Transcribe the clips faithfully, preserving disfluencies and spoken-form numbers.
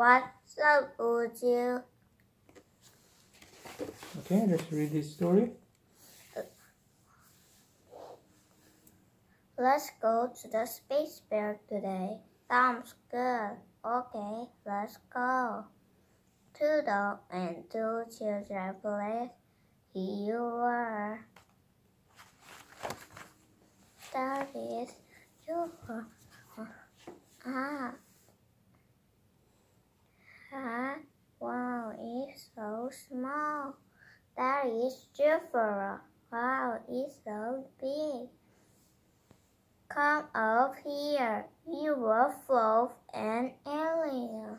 What's up, Uju? Okay, let's read this story. Let's go to the space fair today. Sounds good. Okay, let's go. Two dogs and two children played. Here you are. That is you. Ah. Ah. Wow, it's so small. That is Jupiter. Wow, it's so big. Come up here. You will float an alien.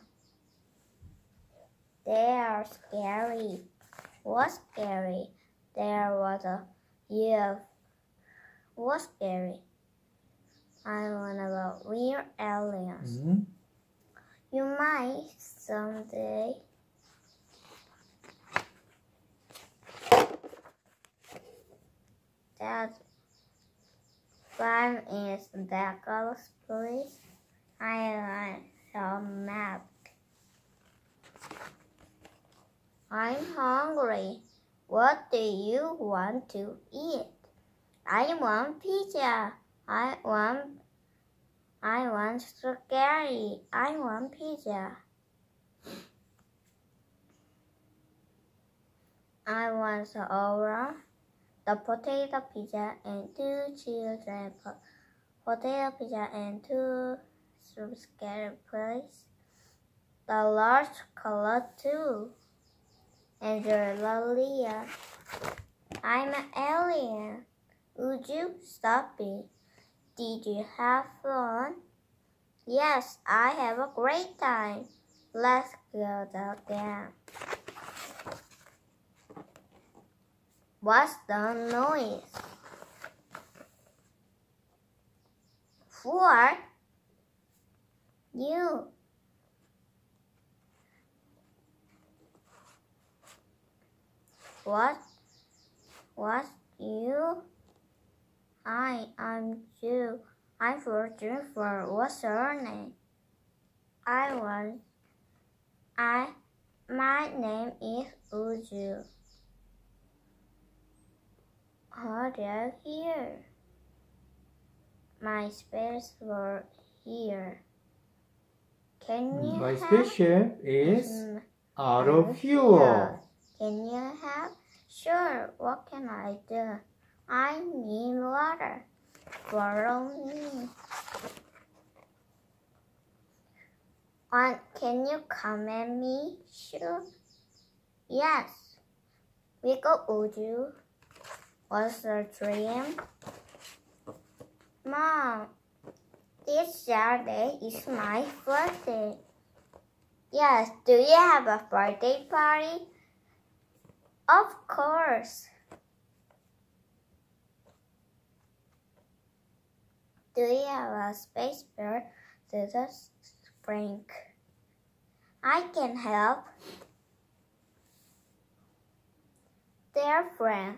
They are scary. What's scary? There was a U F O. What's scary? I want about real aliens. Mm-hmm. You might someday. That one is the ghost police. I want a map. I'm hungry. What do you want to eat? I want pizza. I want I want spaghetti. I want pizza. I want the aura, the potato pizza, and two children po potato pizza and two spaghetti please. The large color too. And you're Lalia. I'm an alien. Would you stop it? Did you have fun? Yes, I have a great time. Let's go again. What's the noise? What? You. What? What? You? Hi, I'm Ju. I'm for Jennifer. What's your name? I was. I. My name is Uju. Oh, they're here. My space were here. Can you My have? spaceship is Mm, out of fuel. Can you help? Sure, what can I do? I need water. Follow me. And can you come at me? Sure. Yes. We go, Uju. What's your dream? Mom, this Saturday is my birthday. Yes, do you have a birthday party? Of course. Do you have a space fair to the spring? I can help. Dear friend,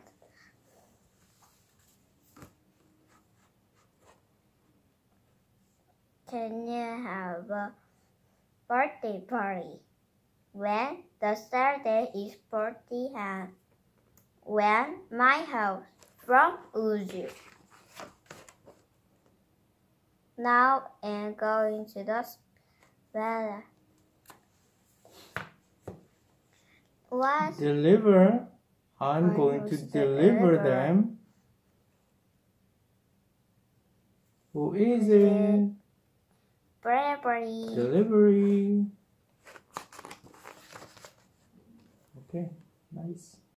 can you have a birthday party? When the Saturday is party hand. When my house from Uju. Now I'm going to the weather. What? Deliver. I'm I'm going to going to deliver deliver. them. Who is it? Delivery. Delivery. Okay, nice.